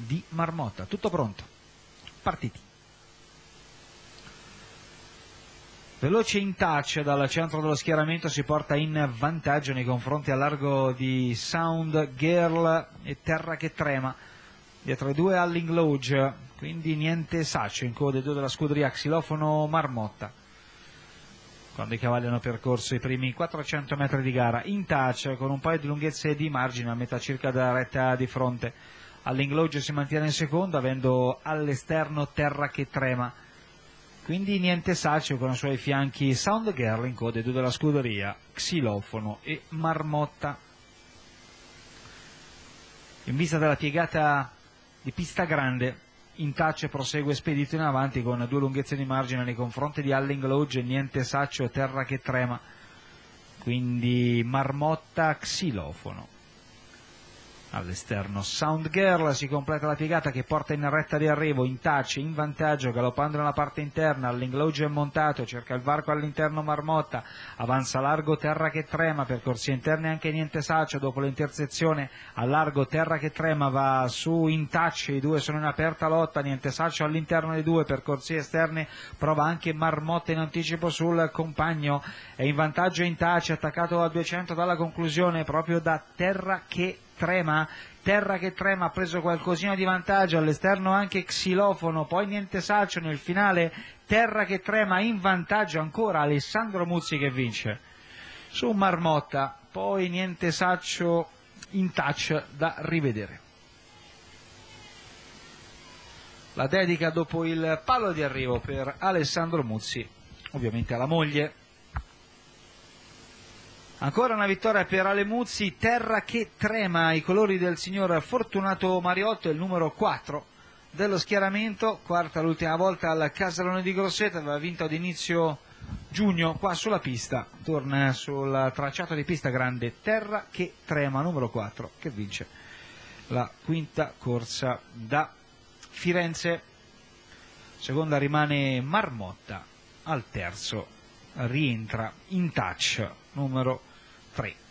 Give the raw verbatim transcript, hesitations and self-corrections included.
di Marmotta. Tutto pronto, partiti. Veloce in touch dal centro dello schieramento, si porta in vantaggio nei confronti a largo di Sound Girl e Terra che trema. Dietro i due Alling Lodge, quindi niente saccio in coda, due della scuderia Xilofono Marmotta. Quando i cavalli hanno percorso i primi quattrocento metri di gara, in touch con un paio di lunghezze di margine a metà circa della retta di fronte. Alling Lodge si mantiene in secondo, avendo all'esterno Terra che trema. Quindi niente saccio con i suoi fianchi Sound Girl in coda, due della scuderia Xilofono e Marmotta. In vista della piegata di pista grande, in touch prosegue spedito in avanti con due lunghezze di margine nei confronti di Alling Lodge, niente saccio, Terra che trema. Quindi Marmotta, Xilofono. All'esterno Sound Girl, si completa la piegata che porta in retta di arrivo, in touch, in vantaggio, galoppando nella parte interna. Alling Lodge è montato, cerca il varco all'interno Marmotta, avanza largo Terra che trema, percorsi interni anche niente saccio, dopo l'intersezione a largo Terra che trema va su in touch, i due sono in aperta lotta, niente saccio all'interno dei due, percorsi esterni, prova anche Marmotta in anticipo sul compagno, è in vantaggio in touch, attaccato a duecento dalla conclusione proprio da Terra che trema. Terra che trema ha preso qualcosina di vantaggio, all'esterno anche Xilofono, poi niente saccio nel finale. Terra che trema in vantaggio ancora, Alessandro Muzzi che vince su Marmotta, poi niente saccio in touch da rivedere. La dedica dopo il palo di arrivo per Alessandro Muzzi, ovviamente alla moglie. Ancora una vittoria per Ale Muzzi, Terra che trema, i colori del signor Fortunato Mariotto, il numero quattro dello schieramento, quarta l'ultima volta al Casalone di Grosseto, aveva vinto ad inizio giugno qua sulla pista, torna sul tracciato di pista grande, Terra che trema, numero quattro, che vince la quinta corsa da Firenze. Seconda rimane Marmotta, al terzo rientra in touch, numero tre.